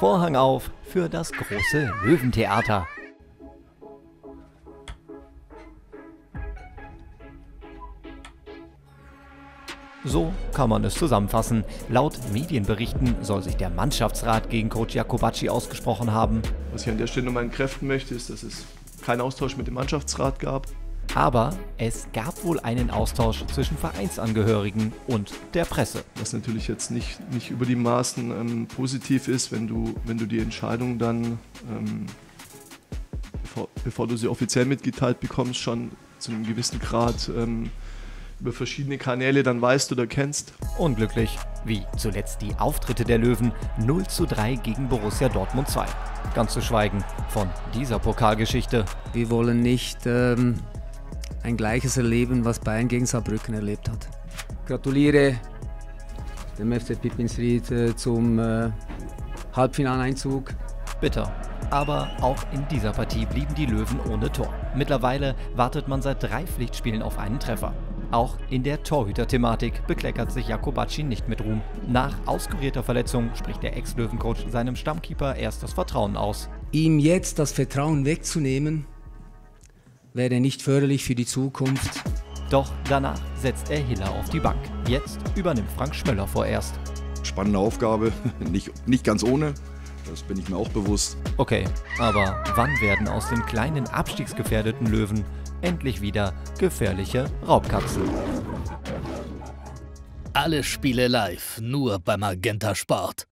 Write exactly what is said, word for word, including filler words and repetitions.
Vorhang auf für das große Löwentheater. So kann man es zusammenfassen. Laut Medienberichten soll sich der Mannschaftsrat gegen Coach Jacobacci ausgesprochen haben. Was ich an der Stelle nochmal entkräften möchte, ist, dass es keinen Austausch mit dem Mannschaftsrat gab. Aber es gab wohl einen Austausch zwischen Vereinsangehörigen und der Presse. Was natürlich jetzt nicht, nicht über die Maßen ähm, positiv ist, wenn du, wenn du die Entscheidung dann, ähm, bevor, bevor du sie offiziell mitgeteilt bekommst, schon zu einem gewissen Grad ähm, über verschiedene Kanäle dann weißt oder kennst. Unglücklich, wie zuletzt die Auftritte der Löwen null zu drei gegen Borussia Dortmund zwei. Ganz zu schweigen von dieser Pokalgeschichte. Wir wollen nicht ähm, ein gleiches erleben, was Bayern gegen Saarbrücken erlebt hat. Gratuliere dem F C Pippinstried äh, zum äh, Halbfinaleinzug. Bitter. Aber auch in dieser Partie blieben die Löwen ohne Tor. Mittlerweile wartet man seit drei Pflichtspielen auf einen Treffer. Auch in der Torhüter-Thematik bekleckert sich Jacobacci nicht mit Ruhm. Nach auskurierter Verletzung spricht der Ex-Löwencoach seinem Stammkeeper erst das Vertrauen aus. Ihm jetzt das Vertrauen wegzunehmen, wäre nicht förderlich für die Zukunft. Doch danach setzt er Hiller auf die Bank. Jetzt übernimmt Frank Schmöller vorerst. Spannende Aufgabe, nicht, nicht ganz ohne, das bin ich mir auch bewusst. Okay, aber wann werden aus den kleinen abstiegsgefährdeten Löwen endlich wieder gefährliche Raubkatzen? Alle Spiele live, nur bei Magenta Sport.